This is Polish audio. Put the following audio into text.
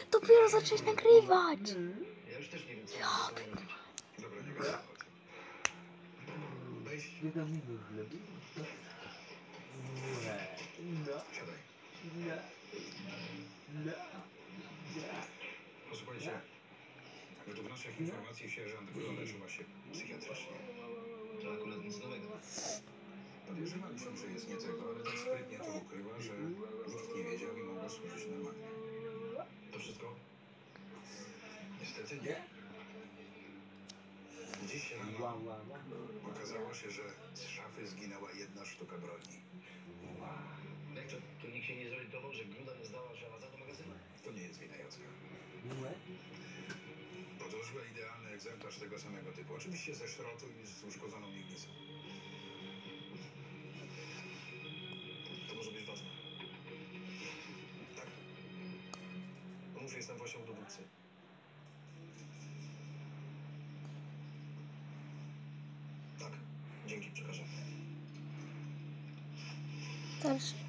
Dopiero zacząłeś nagrywać. Ja już też nie wiem, co Ja mam zrobić. Dobra, nie gadaj. Weź, Nie dam mi go zrobić. No. siadaj. No. Posłuchajcie, według naszych informacji sierżant Gro leczyła się psychiatrycznie. To akurat nic nowego. Podejrzewaliśmy, że jest nie tego, ale tak sprytnie to ukryła, że nikt nie wiedział i mogła służyć normalnie. To wszystko? Niestety nie. Dziś rano okazało się, że z szafy zginęła jedna sztuka broni. Jak to tu nikt się nie zorientował, że Gruda nie zdała żelaza do magazynu? To nie jest wina Jacka. Podłożyła idealny egzemplarz tego samego typu. Oczywiście ze szrotu i z uszkodzoną miednicą. To może być ważne. Tak, Pomóż, jestem właśnie u dowódcy. Tak, dzięki, przekażę. Dalszy.